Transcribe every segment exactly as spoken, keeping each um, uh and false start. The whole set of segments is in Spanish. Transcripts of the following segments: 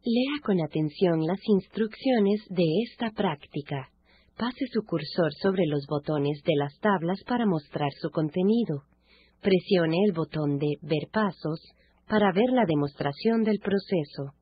Lea con atención las instrucciones de esta práctica. Pase su cursor sobre los botones de las tablas para mostrar su contenido. Presione el botón de Ver pasos para ver la demostración del proceso.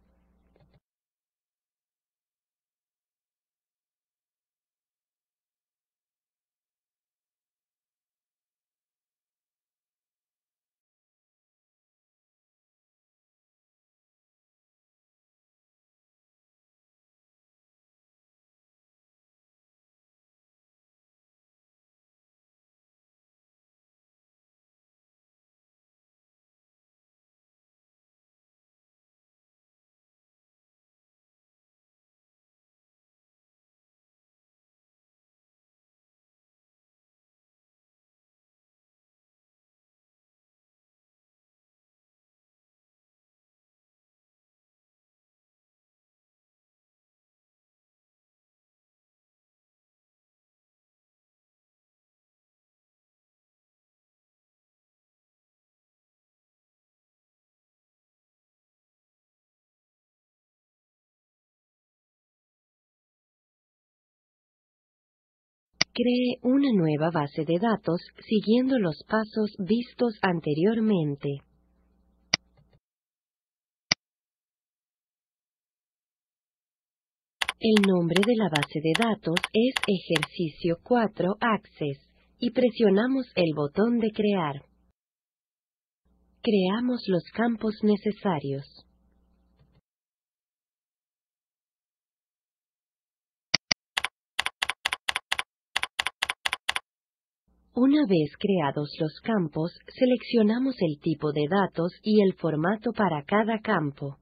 Cree una nueva base de datos siguiendo los pasos vistos anteriormente. El nombre de la base de datos es Ejercicio cuatro Access y presionamos el botón de Crear. Creamos los campos necesarios. Una vez creados los campos, seleccionamos el tipo de datos y el formato para cada campo.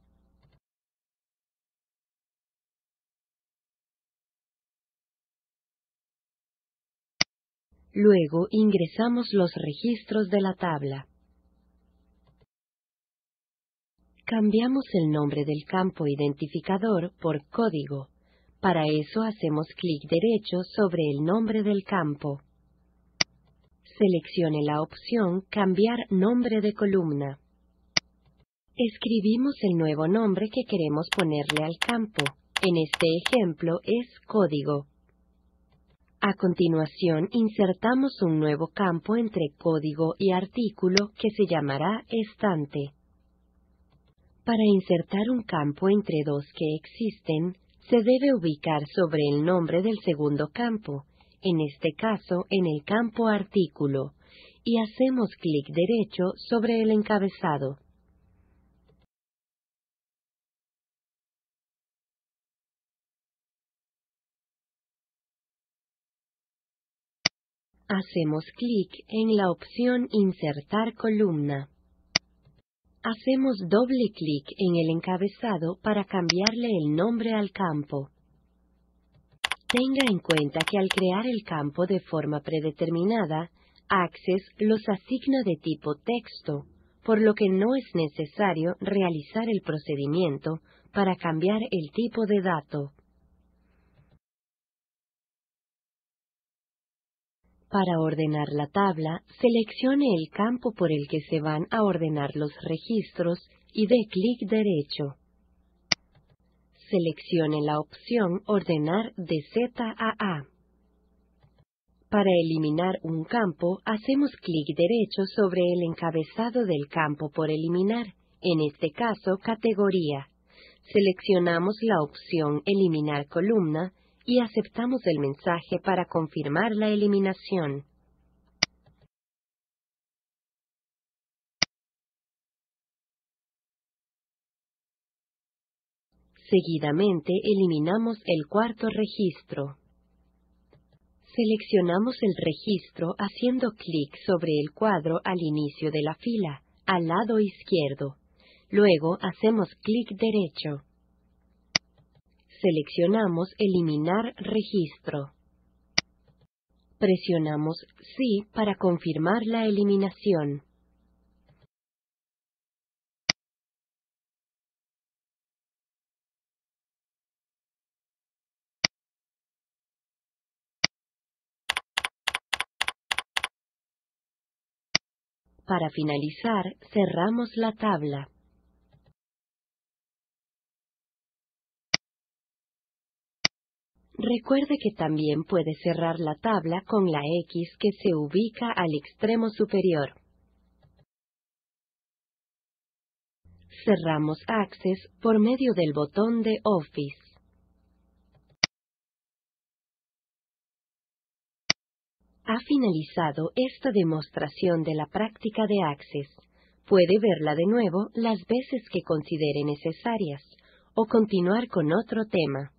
Luego ingresamos los registros de la tabla. Cambiamos el nombre del campo identificador por código. Para eso hacemos clic derecho sobre el nombre del campo. Seleccione la opción Cambiar nombre de columna. Escribimos el nuevo nombre que queremos ponerle al campo. En este ejemplo es código. A continuación, insertamos un nuevo campo entre código y artículo que se llamará estante. Para insertar un campo entre dos que existen, se debe ubicar sobre el nombre del segundo campo, en este caso en el campo artículo, y hacemos clic derecho sobre el encabezado. Hacemos clic en la opción Insertar columna. Hacemos doble clic en el encabezado para cambiarle el nombre al campo. Tenga en cuenta que al crear el campo de forma predeterminada, Access los asigna de tipo texto, por lo que no es necesario realizar el procedimiento para cambiar el tipo de dato. Para ordenar la tabla, seleccione el campo por el que se van a ordenar los registros y dé clic derecho. Seleccione la opción Ordenar de Z a A. Para eliminar un campo, hacemos clic derecho sobre el encabezado del campo por eliminar, en este caso, categoría. Seleccionamos la opción Eliminar columna y aceptamos el mensaje para confirmar la eliminación. Seguidamente eliminamos el cuarto registro. Seleccionamos el registro haciendo clic sobre el cuadro al inicio de la fila, al lado izquierdo. Luego hacemos clic derecho. Seleccionamos Eliminar registro. Presionamos Sí para confirmar la eliminación. Para finalizar, cerramos la tabla. Recuerde que también puede cerrar la tabla con la X que se ubica al extremo superior. Cerramos Access por medio del botón de Office. Ha finalizado esta demostración de la práctica de Access. Puede verla de nuevo las veces que considere necesarias, o continuar con otro tema.